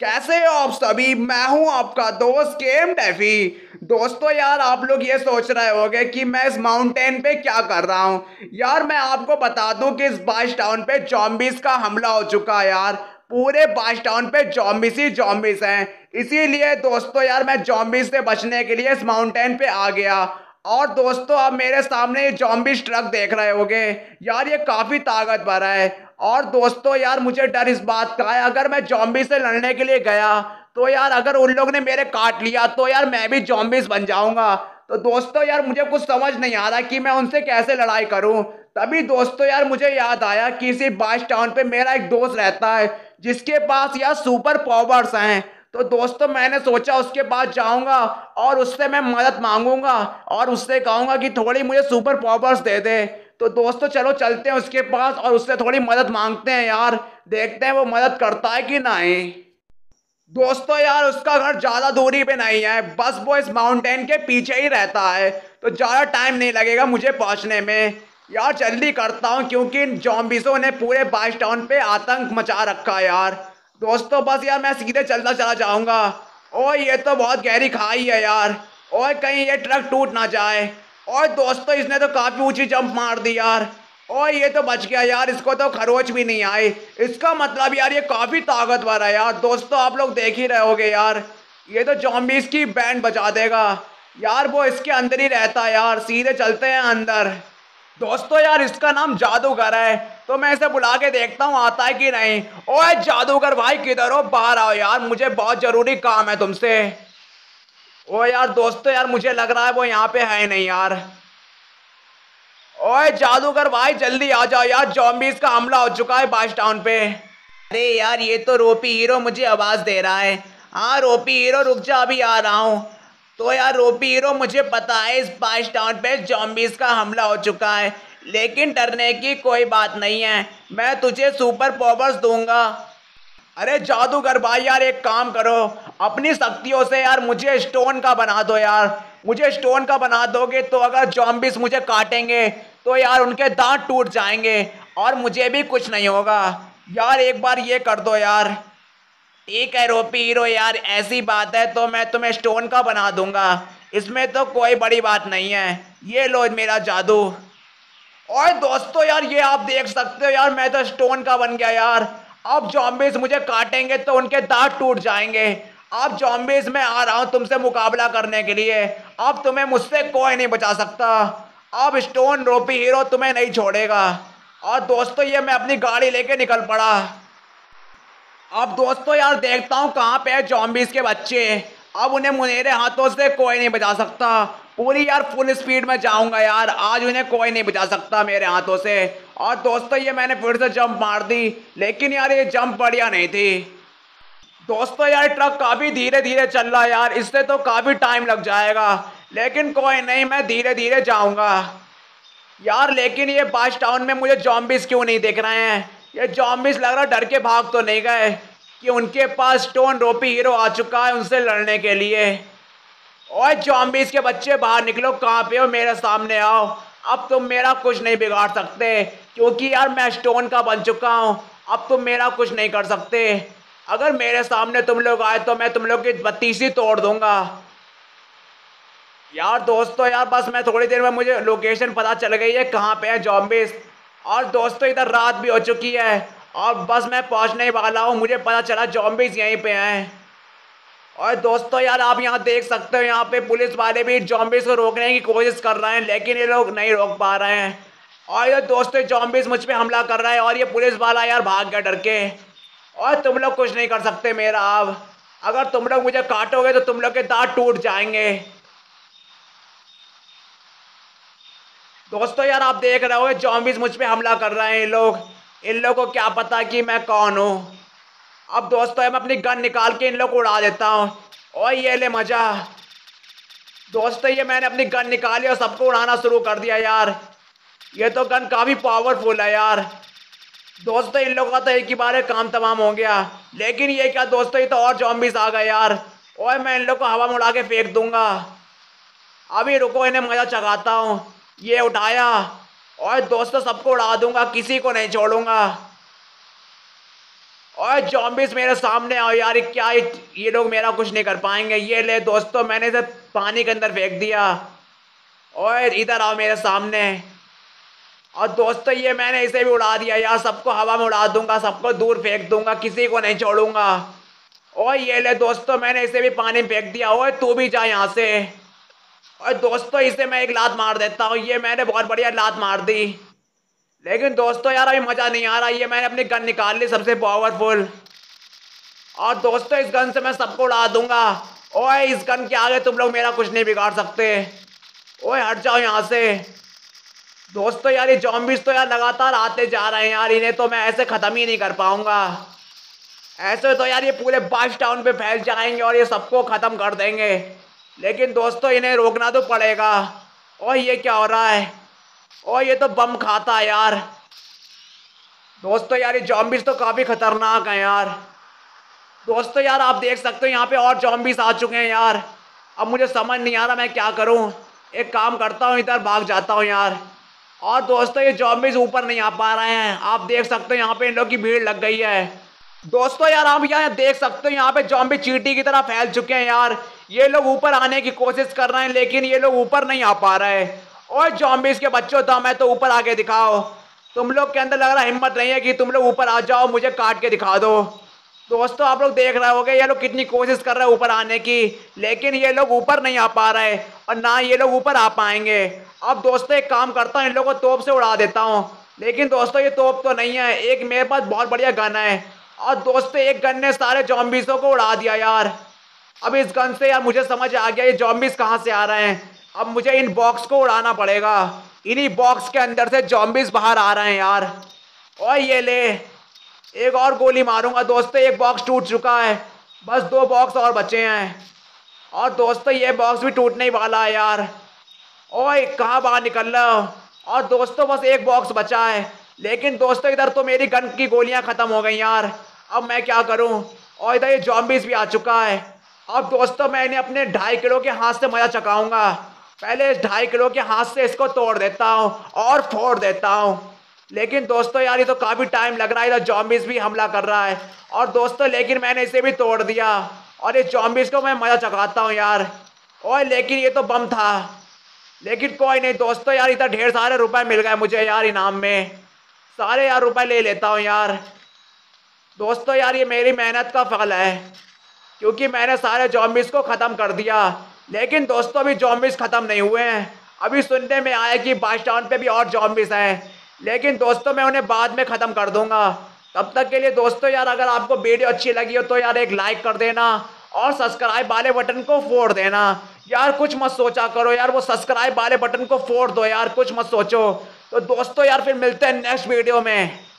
कैसे हो आप सभी। मैं हूं आपका दोस्त गेम डेफी। दोस्तों यार, आप लोग ये सोच रहे होंगे कि मैं इस माउंटेन पे क्या कर रहा हूं। यार मैं आपको बता दूं कि इस बाश टाउन पे जॉम्बिस का हमला हो चुका है यार। पूरे बाश टाउन पे जॉम्बिस ही जॉम्बिस हैं। इसीलिए दोस्तों यार, मैं जॉम्बिस से बचने के लिए इस माउंटेन पे आ गया। और दोस्तों, आप मेरे सामने ये जॉम्बिस ट्रक देख रहे होगे। यार ये काफी ताकतवर है। और दोस्तों यार, मुझे डर इस बात का है, अगर मैं जॉम्बी से लड़ने के लिए गया तो यार अगर उन लोग ने मेरे काट लिया तो यार मैं भी जॉम्बिस बन जाऊंगा। तो दोस्तों यार, मुझे कुछ समझ नहीं आ रहा कि मैं उनसे कैसे लड़ाई करूं। तभी दोस्तों यार, मुझे याद आया कि इसी बाश टाउन पे मेरा एक दोस्त रहता है जिसके पास यार सुपर पावर्स हैं। तो दोस्तों मैंने सोचा उसके पास जाऊंगा और उससे मैं मदद मांगूंगा और उससे कहूंगा कि थोड़ी मुझे सुपर पावर्स दे दे। तो दोस्तों चलो चलते हैं उसके पास और उससे थोड़ी मदद मांगते हैं यार। देखते हैं वो मदद करता है कि नहीं। दोस्तों यार, उसका घर ज्यादा दूरी पे नहीं है, बस वो इस माउंटेन के पीछे ही रहता है। तो ज्यादा टाइम नहीं लगेगा मुझे पहुंचने में। यार जल्दी करता हूँ क्योंकि इन जॉम्बिसों ने पूरे बाइस टाउन पे आतंक मचा रखा है यार। दोस्तों बस यार, मैं सीधे चलता चला जाऊंगा। ओए ये तो बहुत गहरी खाई है यार। ओए कहीं ये ट्रक टूट ना जाए। और दोस्तों, इसने तो काफी ऊंची जंप मार दी यार। और ये तो बच गया यार, इसको तो खरोच भी नहीं आई। इसका मतलब यार ये काफी ताकतवर है यार। दोस्तों आप लोग देख ही रहे होगे यार, ये तो जॉम्बीज की बैंड बजा देगा। यार वो इसके अंदर ही रहता है यार, सीधे चलते हैं अंदर। दोस्तों यार, इसका नाम जादूगर है। तो मैं इसे बुला के देखता हूँ आता है कि नहीं। ओए जादूगर भाई, किधर हो? बाहर आओ यार, मुझे बहुत जरूरी काम है तुमसे। ओ यार दोस्तों यार, मुझे लग रहा है वो यहाँ पे है नहीं यार। ओए जादूगर भाई, जल्दी आ जाओ यार, जॉम्बीज का हमला हो चुका है बाश टाउन पे। अरे यार, ये तो रोपी हीरो मुझे आवाज दे रहा है। हाँ रोपी हीरो, रुक जा, अभी आ रहा हूँ। तो यार रोपी हीरो, मुझे पता है इस बाश टाउन पे जॉम्बीज का हमला हो चुका है, लेकिन डरने की कोई बात नहीं है। मैं तुझे सुपर पावर्स दूंगा। अरे जादूगर भाई यार, एक काम करो, अपनी शक्तियों से यार मुझे स्टोन का बना दो यार। मुझे स्टोन का बना दोगे तो अगर जॉम्बिस मुझे काटेंगे तो यार उनके दांत टूट जाएंगे और मुझे भी कुछ नहीं होगा। यार एक बार ये कर दो यार। ठीक है रोपी हीरो, यार ऐसी बात है तो मैं तुम्हें स्टोन का बना दूंगा। इसमें तो कोई बड़ी बात नहीं है। ये लो मेरा जादू। और दोस्तों यार, ये आप देख सकते हो यार, मैं तो स्टोन का बन गया यार। अब जॉम्बिस मुझे काटेंगे तो उनके दांत टूट जाएंगे। अब जॉम्बिस मैं आ रहा हूं तुमसे मुकाबला करने के लिए। अब तुम्हें मुझसे कोई नहीं बचा सकता। अब स्टोन रोपी हीरो तुम्हें नहीं छोड़ेगा। और दोस्तों, ये मैं अपनी गाड़ी लेके निकल पड़ा। अब दोस्तों यार, देखता हूँ कहाँ पे है जॉम्बिस के बच्चे। अब उन्हें मुनेरे हाथों से कोई नहीं बचा सकता। पूरी यार फुल स्पीड में जाऊंगा यार, आज उन्हें कोई नहीं बचा सकता मेरे हाथों से। और दोस्तों, ये मैंने फिर से जंप मार दी, लेकिन यार ये जंप बढ़िया नहीं थी। दोस्तों यार, ट्रक काफी धीरे धीरे चल रहा है यार, इससे तो काफी टाइम लग जाएगा। लेकिन कोई नहीं, मैं धीरे धीरे जाऊंगा यार। लेकिन ये बाश टाउन में मुझे जॉम्बिस क्यों नहीं दिख रहे हैं? ये जॉम्बिस लग रहा डर के भाग तो नहीं गए कि उनके पास स्टोन रोपी हीरो आ चुका है उनसे लड़ने के लिए। ओए जॉम्बिस के बच्चे, बाहर निकलो, कहाँ पे हो? मेरे सामने आओ। अब तुम मेरा कुछ नहीं बिगाड़ सकते क्योंकि यार मैं स्टोन का बन चुका हूँ। अब तुम मेरा कुछ नहीं कर सकते। अगर मेरे सामने तुम लोग आए तो मैं तुम लोग की बत्तीसी तोड़ दूंगा। यार दोस्तों यार, बस मैं थोड़ी देर में मुझे लोकेशन पता चल गई है कहाँ पे है जॉम्बिस। और दोस्तों, इधर रात भी हो चुकी है और बस मैं पहुँचने ही वाला हूँ। मुझे पता चला जॉम्बिस यहीं पे हैं। और दोस्तों यार, आप यहाँ देख सकते हो, यहाँ पे पुलिस वाले भी जॉम्बिस को रोकने की कोशिश कर रहे हैं, लेकिन ये लोग नहीं रोक पा रहे हैं। और ये दोस्तों, जॉम्बिस मुझ पे हमला कर रहा है और ये पुलिस वाला यार भाग गया डर के। और तुम लोग कुछ नहीं कर सकते मेरा अब। अगर तुम लोग मुझे काटोगे तो तुम लोग के दांत टूट जाएंगे। दोस्तों यार, आप देख रहे हो जॉम्बिस मुझ पे हमला कर रहे हैं ये लोग। इन लोगों को क्या पता कि मैं कौन हूँ। अब दोस्तों, मैं अपनी गन निकाल के इन लोग को उड़ा देता हूँ। और ये ले मजा। दोस्तों, ये मैंने अपनी गन निकाली और सबको उड़ाना शुरू कर दिया यार। ये तो गन काफ़ी पावरफुल है यार। दोस्तों, इन लोगों का तो एक ही बार में काम तमाम हो गया। लेकिन ये क्या दोस्तों, ये तो और जॉम्बिस आ गए यार। और मैं इन लोग को हवा में उड़ा के फेंक दूंगा। अभी रुको, इन्हें मजा चखाता हूँ। ये उठाया और दोस्तों सबको उड़ा दूंगा, किसी को नहीं छोड़ूंगा। और जॉम्बिस मेरे सामने आओ यार, ये लोग मेरा कुछ नहीं कर पाएंगे। ये ले दोस्तों, मैंने इसे पानी के अंदर फेंक दिया। और इधर आओ मेरे सामने। और दोस्तों ये मैंने इसे भी उड़ा दिया यार, सबको हवा में उड़ा दूंगा, सबको दूर फेंक दूंगा, किसी को नहीं छोड़ूंगा। और ये ले दोस्तों, मैंने इसे भी पानी में फेंक दिया। ओए तू भी जा यहाँ से। और दोस्तों इसे मैं एक लात मार देता हूँ। ये मैंने बहुत बढ़िया लात मार दी। लेकिन दोस्तों यार अभी मजा नहीं आ रहा। ये मैंने अपनी गन निकाल ली सबसे पावरफुल। और दोस्तों इस गन से मैं सबको उड़ा दूंगा। ओए इस गन के आगे तुम लोग मेरा कुछ नहीं बिगाड़ सकते। ओए हट जाओ यहाँ से। दोस्तों यार ये जॉम्बिस तो यार लगातार आते जा रहे हैं यार, इन्हें तो मैं ऐसे खत्म ही नहीं कर पाऊंगा। ऐसे तो यार ये पूरे बास्ट टाउन पे फैल जाएंगे और ये सबको खत्म कर देंगे। लेकिन दोस्तों इन्हें रोकना तो पड़ेगा। और ये क्या हो रहा है? और ये तो बम खाता है यार। दोस्तों यार ये जॉम्बिस तो काफी खतरनाक है यार। दोस्तों यार आप देख सकते हो यहाँ पे और जॉम्बिस आ चुके हैं यार। अब मुझे समझ नहीं आ रहा मैं क्या करूँ। एक काम करता हूँ, इधर भाग जाता हूँ यार। और दोस्तों ये जॉम्बिस ऊपर नहीं आ पा रहे हैं। आप देख सकते हो यहाँ पे इन लोग की भीड़ लग गई है। दोस्तों यार आप यहाँ देख सकते हो यहाँ पे जॉम्बी चींटी की तरह फैल चुके हैं यार। ये लोग ऊपर आने की कोशिश कर रहे हैं लेकिन ये लोग ऊपर नहीं आ पा रहे। और जॉम्बिस के बच्चों दम है तो ऊपर आके दिखाओ। तुम लोग के अंदर लग रहा हिम्मत नहीं है कि तुम लोग ऊपर आ जाओ, मुझे काट के दिखा दो। दोस्तों आप लोग देख रहे होगे ये लोग कितनी कोशिश कर रहे हैं ऊपर आने की, लेकिन ये लोग ऊपर नहीं आ पा रहे और ना ये लोग ऊपर आ पाएंगे। अब दोस्तों एक काम करता हूँ, इन लोगों को तोप से उड़ा देता हूँ। लेकिन दोस्तों ये तोप तो नहीं है, एक मेरे पास बहुत बढ़िया गन है। और दोस्तों एक गन ने सारे जॉम्बिसों को उड़ा दिया यार। अब इस गन से यार मुझे समझ आ गया ये जॉम्बिस कहाँ से आ रहे हैं। अब मुझे इन बॉक्स को उड़ाना पड़ेगा। इन्हीं बॉक्स के अंदर से जॉम्बिस बाहर आ रहे हैं यार। और ये ले, एक और गोली मारूंगा। दोस्तों एक बॉक्स टूट चुका है, बस 2 बॉक्स और बचे हैं। और दोस्तों ये बॉक्स भी टूटने ही वाला है यार। ओए कहाँ बाहर निकल रहे हो? और दोस्तों बस एक बॉक्स बचा है। लेकिन दोस्तों इधर तो मेरी गन की गोलियां खत्म हो गई यार। अब मैं क्या करूं? और इधर ये जॉम्बिस भी आ चुका है। अब दोस्तों मैं इन्हें अपने 2.5 किलो के हाथ से मजा चकाऊंगा। पहले इस 2.5 किलो के हाथ से इसको तोड़ देता हूँ और फोड़ देता हूँ। लेकिन दोस्तों यार ये तो काफी टाइम लग रहा है, इधर जॉम्बिस भी हमला कर रहा है। और दोस्तों लेकिन मैंने इसे भी तोड़ दिया और इस जॉम्बिस को मैं मजा चकाता हूँ यार। और लेकिन ये तो बम था। लेकिन कोई नहीं दोस्तों यार, इधर ढेर सारे रुपए मिल गए मुझे यार इनाम में। सारे यार रुपए ले लेता हूँ यार। दोस्तों यार ये मेरी मेहनत का फल है, क्योंकि मैंने सारे जॉम्बिस को ख़त्म कर दिया। लेकिन दोस्तों अभी जॉम्बिस ख़त्म नहीं हुए हैं। अभी सुनने में आया कि बास्ट टाउन पे भी और जॉम्बिस हैं। लेकिन दोस्तों मैं उन्हें बाद में ख़त्म कर दूंगा। तब तक के लिए दोस्तों यार अगर आपको वीडियो अच्छी लगी हो तो यार एक लाइक कर देना और सब्सक्राइब वाले बटन को फोड़ देना। यार कुछ मत सोचा करो यार, वो सब्सक्राइब वाले बटन को फोड़ दो यार, कुछ मत सोचो। तो दोस्तों यार फिर मिलते हैं नेक्स्ट वीडियो में।